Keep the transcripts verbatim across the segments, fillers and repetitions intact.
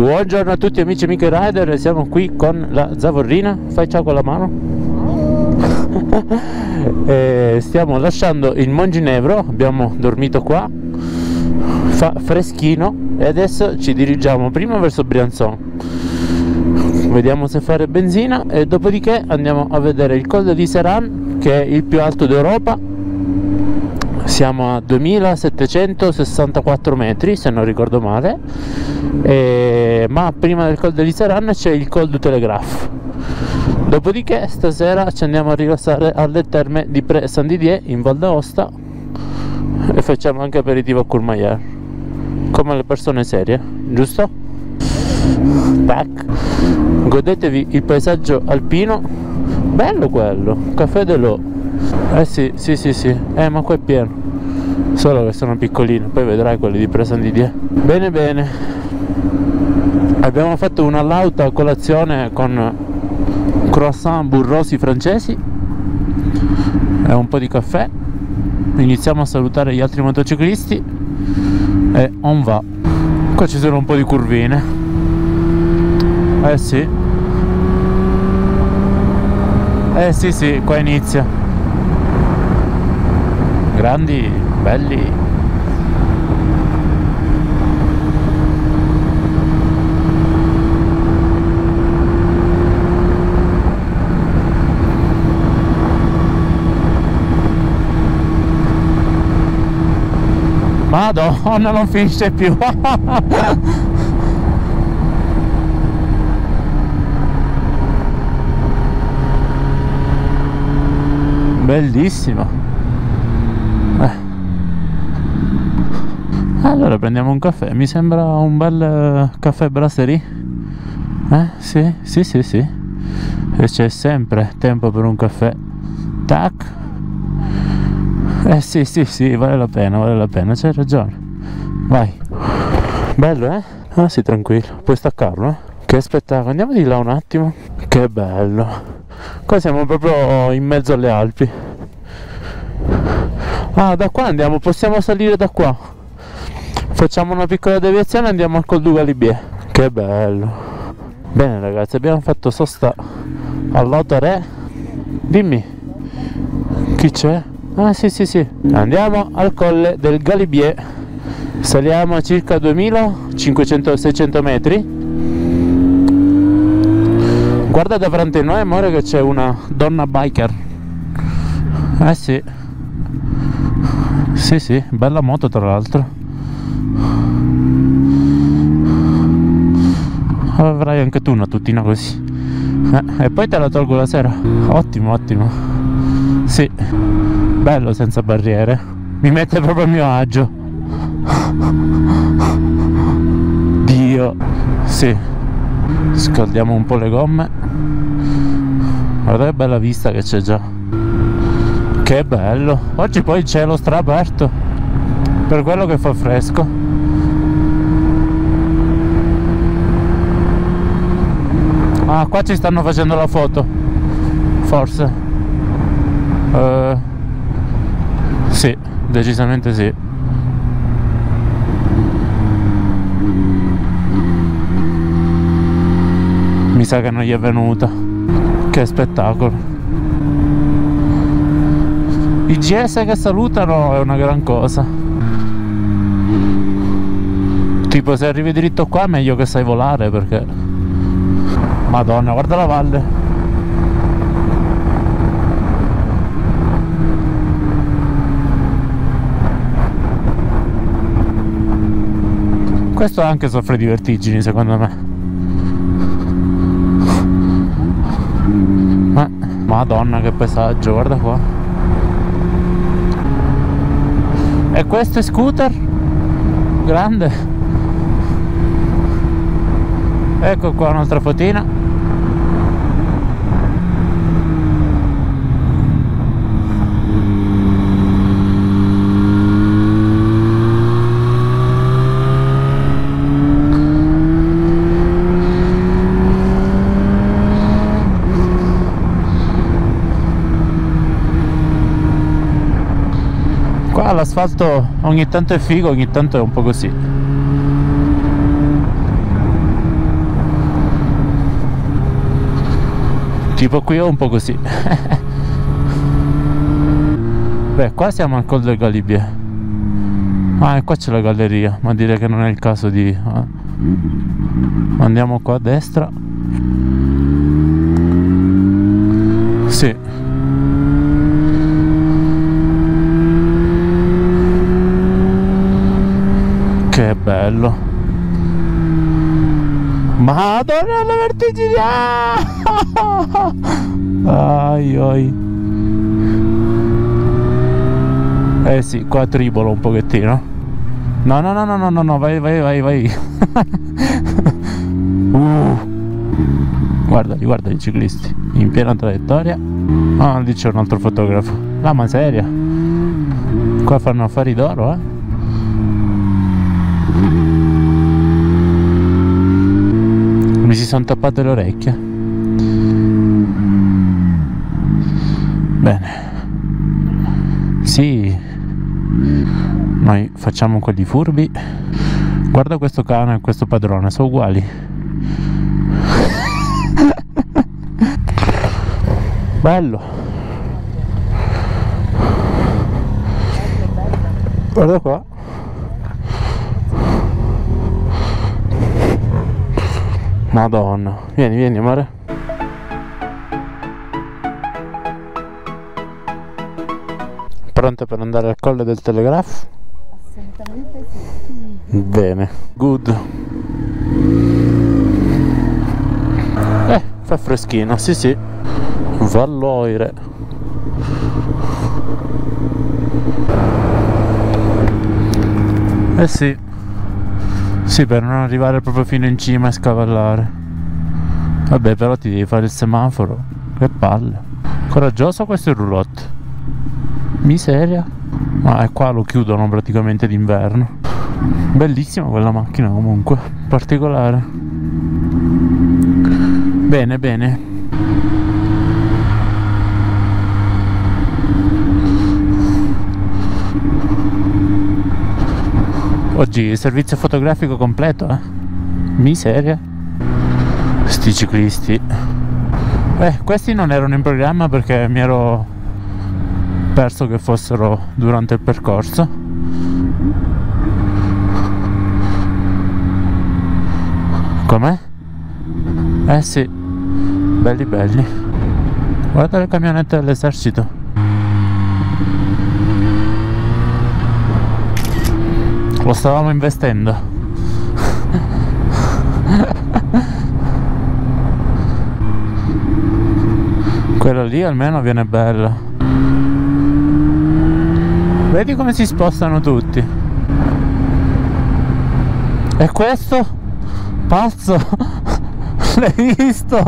Buongiorno a tutti amici e amiche rider, siamo qui con la Zavorrina. Fai ciao con la mano. E stiamo lasciando il Monginevro, abbiamo dormito qua, fa freschino e adesso ci dirigiamo prima verso Briançon, vediamo se fare benzina e dopodiché andiamo a vedere il Col de l'Iseran, che è il più alto d'Europa. Siamo a duemilasettecentosessantaquattro metri se non ricordo male, e... ma prima del Col de l'Iseran c'è il Col du Telegraphe. Dopodiché stasera ci andiamo a rilassare alle terme di Pré Saint-Didier in Val d'Aosta e facciamo anche aperitivo a Courmayeur, come le persone serie, giusto? Tac. Godetevi il paesaggio alpino, bello quello, Café de l'Eau. Eh sì, sì, sì, sì, eh ma qua è pieno, solo che sono piccolini, poi vedrai quelli di Pré Saint-Didier. Bene, bene, abbiamo fatto una lauta colazione con croissant burrosi francesi e un po' di caffè. Iniziamo a salutare gli altri motociclisti e on va. Qua ci sono un po' di curvine, eh sì, eh sì sì, qua inizia. Grandi, belli. Madonna, non finisce più. Bellissimo. Eh. Allora prendiamo un caffè, mi sembra un bel caffè brasserie. Eh sì, sì, sì, sì. E c'è sempre tempo per un caffè. Tac. Eh sì, sì, sì, vale la pena, vale la pena, c'hai ragione. Vai. Bello, eh? Ah sì, tranquillo, puoi staccarlo, eh? Che spettacolo, andiamo di là un attimo. Che bello. Qua siamo proprio in mezzo alle Alpi. Ah, da qua andiamo, possiamo salire da qua. Facciamo una piccola deviazione e andiamo al Col du Galibier. Che bello. Bene ragazzi, abbiamo fatto sosta all'Auto-Ré. Dimmi, chi c'è? Ah sì sì sì, andiamo al Colle del Galibier, saliamo a circa duemilacinquecento seicento metri. Guarda davanti a noi amore che c'è una donna biker. Eh sì, sì sì, bella moto tra l'altro. Avrai anche tu una tutina così, eh, e poi te la tolgo la sera. Ottimo ottimo, sì. Bello senza barriere, mi mette proprio a mio agio. Dio, sì. Scaldiamo un po' le gomme. Guarda che bella vista che c'è già. Che bello. Oggi poi il cielo stra aperto, per quello che fa fresco. Ah, qua ci stanno facendo la foto, forse. Uh, Sì, decisamente sì. Mi sa che non gli è venuta. Che spettacolo. I G S che salutano è una gran cosa. Tipo se arrivi dritto qua è meglio che sai volare, perché Madonna, guarda la valle. Questo anche soffre di vertigini secondo me. Ma Madonna che paesaggio, guarda qua. E questo è scooter? Grande. Ecco qua un'altra fotina. Qua l'asfalto ogni tanto è figo, ogni tanto è un po' così. Tipo qui o un po' così. Beh, qua siamo al Col del Galibier. Ah, e qua c'è la galleria, ma direi che non è il caso di... Eh. Andiamo qua a destra. Sì. Che bello. Madonna, la vertigine! Ai ai. Eh sì, qua tribolo un pochettino. No, no, no, no, no, no, no, vai, vai, vai, vai. uh. Guardali, guarda i ciclisti in piena traiettoria. Ah, lì c'è un altro fotografo. La miseria. Qua fanno affari d'oro, eh. Mi si sono tappate le orecchie. Bene. Sì. Noi facciamo quelli furbi. Guarda questo cane e questo padrone, sono uguali. Bello. Guarda qua. Madonna. Vieni, vieni amore. Pronta per andare al Colle del Telegrafo? Assolutamente sì. Bene, good. Eh, fa freschino, sì sì. Valloire. Eh sì. Sì, per non arrivare proprio fino in cima e scavallare. Vabbè, però ti devi fare il semaforo. Che palle. Coraggioso questo è il roulotte. Miseria. Ma ah, qua lo chiudono praticamente d'inverno. Bellissima quella macchina comunque, particolare. Bene, bene. Oggi servizio fotografico completo, eh? Miseria. Sti ciclisti. Eh, questi non erano in programma perché mi ero perso che fossero durante il percorso. Com'è? Eh sì, belli belli. Guarda le camionette dell'esercito. Lo stavamo investendo. Quella lì almeno viene bella. Vedi come si spostano tutti. E questo? Pazzo. L'hai visto?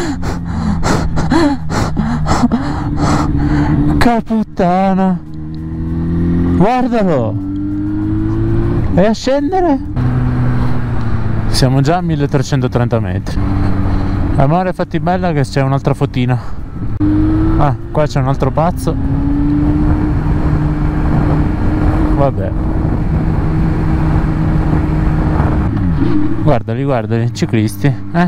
Che puttana. Guardalo. E a scendere? Siamo già a milletrecentotrenta metri. Amore, fatti bella che c'è un'altra fotina. Ah, qua c'è un altro pazzo. Vabbè. Guardali, guardali, ciclisti, eh?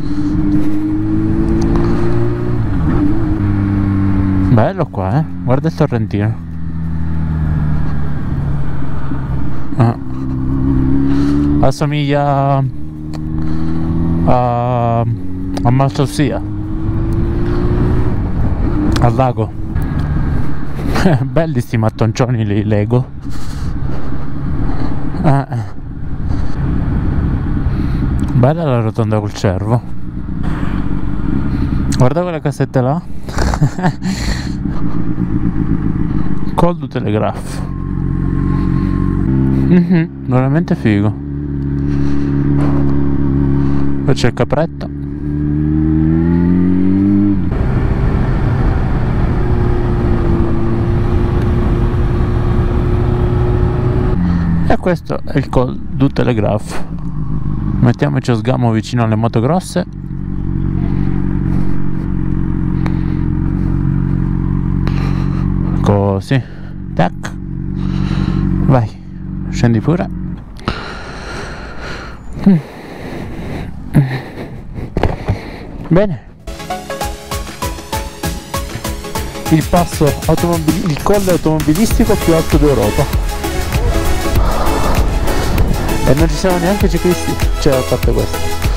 Bello qua, eh? Guarda il torrentino. Ah. Assomiglia a, a Malsossia, al lago. Belli sti mattoncioni lì, Lego. Ah. Bella la rotonda col cervo. Guarda quelle casette là. Col du Telegrafo. Mm-hmm, veramente figo. Poi c'è il capretto. E questo è il Col du Telegrafo. Mettiamoci a sgamo vicino alle moto grosse. Così. Tac. Vai. Scendi pure. Bene. il passo automobili- il colle automobilistico più alto d'Europa. E non ci siamo neanche ciclisti, cioè a parte questo.